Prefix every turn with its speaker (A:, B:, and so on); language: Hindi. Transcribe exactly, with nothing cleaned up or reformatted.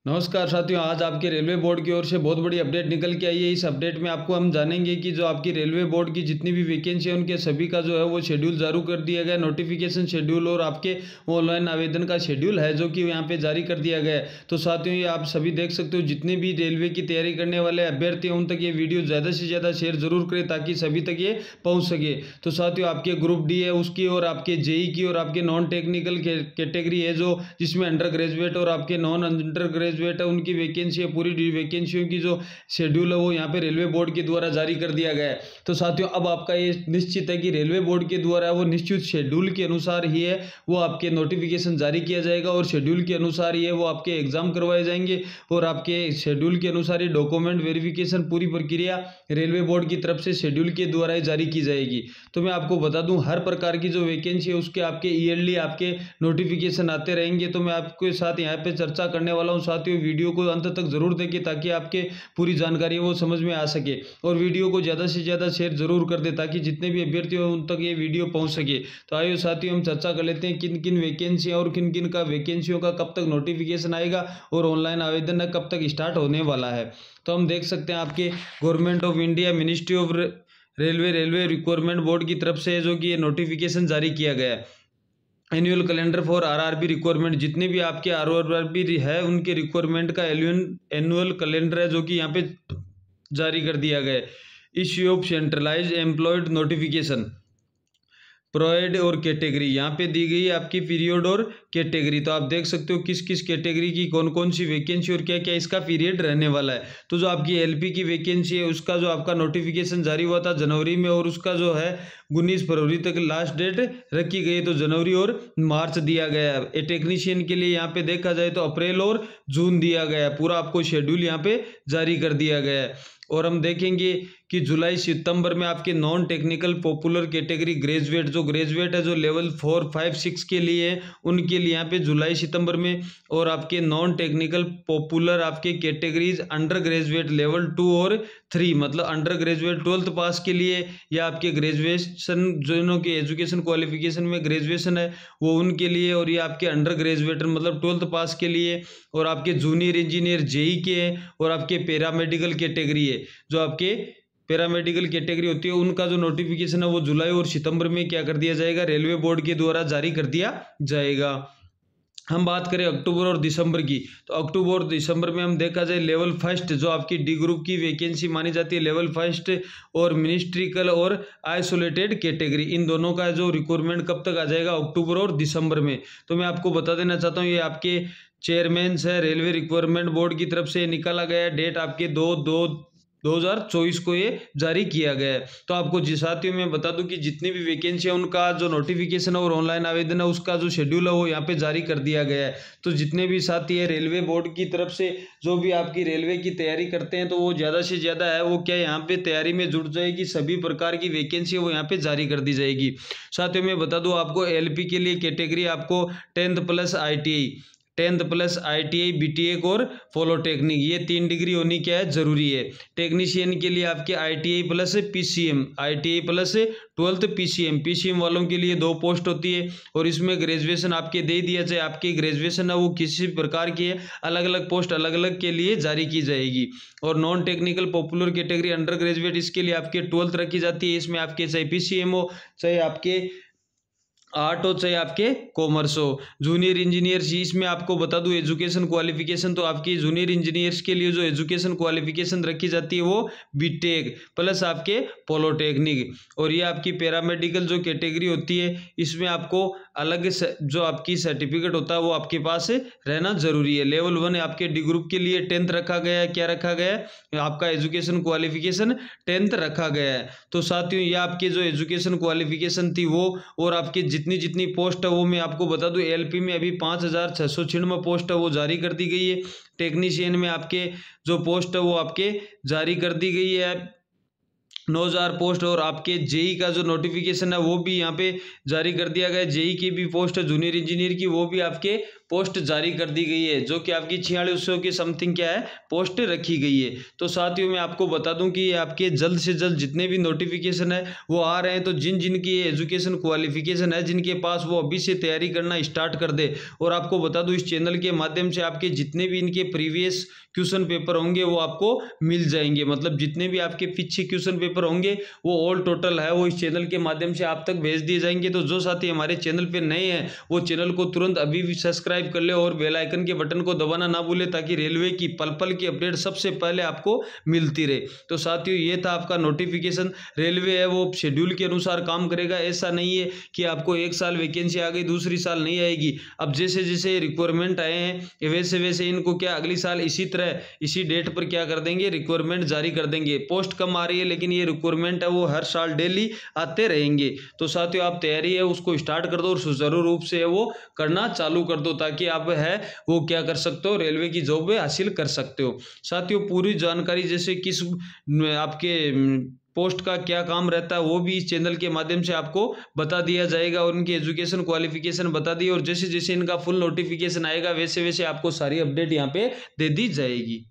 A: नमस्कार साथियों, आज आपके रेलवे बोर्ड की ओर से बहुत बड़ी अपडेट निकल के आई है। इस अपडेट में आपको हम जानेंगे कि जो आपकी रेलवे बोर्ड की जितनी भी वैकेंसी है उनके सभी का जो है वो शेड्यूल जारी कर दिया गया है। नोटिफिकेशन शेड्यूल और आपके ऑनलाइन आवेदन का शेड्यूल है जो कि यहाँ पे जारी कर दिया गया है। तो साथियों, ये आप सभी देख सकते हो, जितने भी रेलवे की तैयारी करने वाले अभ्यर्थी हैं उन तक ये वीडियो ज़्यादा से ज़्यादा शेयर जरूर करें ताकि सभी तक ये पहुँच सके। तो साथियों, आपके ग्रुप डी है उसकी और आपके जेई की और आपके नॉन टेक्निकल कैटेगरी है जो जिसमें अंडर ग्रेजुएट और आपके नॉन अंडर ग्रेजुएट है उनकी वैकेंसी है। पूरी वैकेंसियों की जो शेड्यूल है वो यहाँ पे रेलवे बोर्ड के द्वारा जारी कर दिया गया है। तो साथियों, अब आपका ये निश्चित है कि रेलवे बोर्ड के द्वारा वो निश्चित शेड्यूल के अनुसार ही है वो आपके नोटिफिकेशन जारी किया जाएगा और शेड्यूल के अनुसार ही है वो आपके एग्जाम करवाए जाएंगे और आपके शेड्यूल के अनुसार ही डॉक्यूमेंट वेरिफिकेशन पूरी प्रक्रिया रेलवे बोर्ड की तरफ से शेड्यूल के द्वारा ही जारी की जाएगी। तो मैं आपको बता दूं, हर प्रकार की जो वैकेंसी है उसके आपके ईयरली आपके नोटिफिकेशन आते रहेंगे। तो मैं आपके साथ यहाँ पे चर्चा करने वाला हूँ। साथियों, वीडियो को अंत तक जरूर देखें ताकि आपके पूरी जानकारी वो समझ में आ सके और वीडियो को ज़्यादा से ज़्यादा शेयर जरूर कर दे ताकि जितने भी अभ्यर्थी हो उन तक ये वीडियो पहुँच सके। तो आइए साथियों, हम चर्चा कर लेते हैं किन किन वैकेंसी और किन किन का वैकेंसियों का कब तक नोटिफिकेशन आएगा और ऑनलाइन आवेदन कब तक स्टार्ट होने वाला है। तो हम देख सकते हैं आपके government of India ministry of railway railway requirement board की तरफ से जो कि ये नोटिफिकेशन जारी किया गया है। Annual calendar for RRB requirement, जितने भी आपके आरआरबी है उनके रिक्वायरमेंट का एनुअल कैलेंडर है जो कि यहाँ पे जारी कर दिया गया है। Issue of centralise employed notification provide और कैटेगरी यहाँ पे दी गई है आपकी पीरियड और कैटेगरी। तो आप देख सकते हो किस किस कैटेगरी की कौन कौन सी वैकेंसी और क्या क्या इसका पीरियड रहने वाला है। तो जो आपकी एलपी की वैकेंसी है उसका जो आपका नोटिफिकेशन जारी हुआ था जनवरी में और उसका जो है उन्नीस फरवरी तक लास्ट डेट रखी गई है। तो जनवरी और मार्च दिया गया है। ए टेक्नीशियन के लिए यहाँ पे देखा जाए तो अप्रैल और जून दिया गया है। पूरा आपको शेड्यूल यहाँ पे जारी कर दिया गया है। और हम देखेंगे कि जुलाई सितंबर में आपके non technical popular category graduate जो ग्रेजुएट है जो लेवल फोर फाइव सिक्स के लिए है उनके लिए यहाँ पे जुलाई सितंबर में, और आपके नॉन टेक्निकल पॉपुलर आपके categories under graduate level two और थ्री मतलब अंडर ग्रेजुएट ट्वेल्थ पास के लिए या आपके ग्रेजुएशन जिनों के एजुकेशन क्वालिफिकेशन में ग्रेजुएशन है वो उनके लिए, और ये आपके अंडर ग्रेजुएट मतलब ट्वेल्थ पास के लिए, और आपके जूनियर इंजीनियर जेई के हैं, और आपके पैरामेडिकल कैटेगरी है जो आपके पैरामेडिकल कैटेगरी होती है उनका जो नोटिफिकेशन है वो जुलाई और सितंबर में क्या कर दिया जाएगा, रेलवे बोर्ड के द्वारा जारी कर दिया जाएगा। हम बात करें अक्टूबर और दिसंबर की, तो अक्टूबर और दिसंबर में हम देखा जाए लेवल फर्स्ट जो आपकी डी ग्रुप की वैकेंसी मानी जाती है लेवल फर्स्ट और मिनिस्ट्रिकल और आइसोलेटेड कैटेगरी, इन दोनों का जो रिक्वायरमेंट कब तक आ जाएगा, अक्टूबर और दिसंबर में। तो मैं आपको बता देना चाहता हूँ ये आपके चेयरमैन है रेलवे रिक्वायरमेंट बोर्ड की तरफ से निकाला गया डेट आपके दो दो दो हज़ार चौबीस को ये जारी किया गया है। तो आपको जी साथियों मैं बता दूं कि जितनी भी वैकेंसी है उनका जो नोटिफिकेशन और ऑनलाइन आवेदन है उसका जो शेड्यूल है वो यहाँ पे जारी कर दिया गया है। तो जितने भी साथी है रेलवे बोर्ड की तरफ से जो भी आपकी रेलवे की तैयारी करते हैं तो वो ज़्यादा से ज़्यादा है वो क्या यहाँ पे तैयारी में जुट जाएगी, सभी प्रकार की वैकेंसी है वो यहाँ पे जारी कर दी जाएगी। साथियों मैं बता दूँ आपको एल पी के लिए कैटेगरी आपको tenth plus I T I tenth plus I T I B T A और पॉलिटेक्निक ये तीन डिग्री होनी क्या है जरूरी है। टेक्नीशियन के लिए आपके I T I plus P C M I T I plus twelfth P C M P C M वालों के लिए दो पोस्ट होती है और इसमें ग्रेजुएशन आपके दे दिया जाए, आपकी ग्रेजुएशन है वो किसी प्रकार की है, अलग अलग पोस्ट अलग अलग के लिए जारी की जाएगी। और non technical popular category under graduate इसके लिए आपके ट्वेल्थ रखी जाती है। इसमें आपके चाहे पी सी एम हो चाहे आपके आर्ट हो चाहे आपके कॉमर्स हो। जूनियर इंजीनियर्स इसमें आपको बता दूं एजुकेशन क्वालिफिकेशन तो आपकी जूनियर इंजीनियर्स के लिए जो एजुकेशन क्वालिफिकेशन रखी जाती है वो बीटेक प्लस आपके पॉलिटेक्निक। और ये आपकी पैरामेडिकल जो कैटेगरी होती है इसमें आपको अलग जो आपकी सर्टिफिकेट होता है वो आपके पास रहना जरूरी है। लेवल वन आपके डी ग्रुप के लिए टेंथ रखा गया है, क्या रखा गया है आपका एजुकेशन क्वालिफिकेशन टेंथ रखा गया है। तो साथियों ये आपके जो एजुकेशन क्वालिफिकेशन थी वो और आपके जितनी जितनी पोस्ट है वो मैं आपको बता दूं एलपी में अभी पाँच हज़ार छः सौ छियानवे पोस्ट है वो जारी कर दी गई है। टेक्नीशियन में आपके जो पोस्ट है वो आपके जारी कर दी गई है नौ हज़ार पोस्ट, और आपके जेई का जो नोटिफिकेशन है वो भी यहाँ पे जारी कर दिया गया है। जेई की भी पोस्ट है जूनियर इंजीनियर की वो भी आपके पोस्ट जारी कर दी गई है, जो कि आपकी छियालीस सौ की समथिंग क्या है पोस्ट रखी गई है। तो साथियों मैं आपको बता दूं कि आपके जल्द से जल्द जितने भी नोटिफिकेशन है वो आ रहे हैं, तो जिन जिन की एजुकेशन क्वालिफिकेशन है जिनके पास, वो अभी से तैयारी करना स्टार्ट कर दे। और आपको बता दूं इस चैनल के माध्यम से आपके जितने भी इनके प्रीवियस क्वेश्चन पेपर होंगे वो आपको मिल जाएंगे, मतलब जितने भी आपके पीछे क्वेश्चन पेपर होंगे वो ऑल टोटल है वो इस चैनल के माध्यम से आप तक भेज दिए जाएंगे। तो जो साथी हमारे चैनल पे नए हैं वो चैनल को तुरंत अभी भी सब्सक्राइब कर ले और बेल आइकन के बटन को दबाना ना भूले, ताकि रेलवे की पल पल की अपडेट सबसे पहले आपको मिलती रहे। तो साथियों ये था आपका नोटिफिकेशन। रेलवे है वो शेड्यूल के अनुसार काम करेगा, ऐसा नहीं है कि आपको एक साल वैकेंसी आ गई दूसरी साल नहीं आएगी। अब जैसे जैसे रिक्वायरमेंट आए हैं वैसे वैसे इनको क्या अगली साल इसी तरह इसी डेट पर क्या कर देंगे, रिक्वायरमेंट जारी कर देंगे। पोस्ट कम आ रही है लेकिन ये रिक्वायरमेंट है वो हर साल डेली आते रहेंगे। तो साथियों आप तैयारी है उसको स्टार्ट कर दो और सुचारू रूप से वो करना चालू कर दो, ताकि आप है वो क्या कर सकते हो, रेलवे की जॉब हासिल कर सकते हो। साथियों पूरी जानकारी जैसे किस आपके पोस्ट का क्या काम रहता है वो भी इस चैनल के माध्यम से आपको बता दिया जाएगा, और उनकी एजुकेशन क्वालिफिकेशन बता दी, और जैसे जैसे इनका फुल नोटिफिकेशन आएगा वैसे वैसे आपको सारी अपडेट यहाँ पे दे दी जाएगी।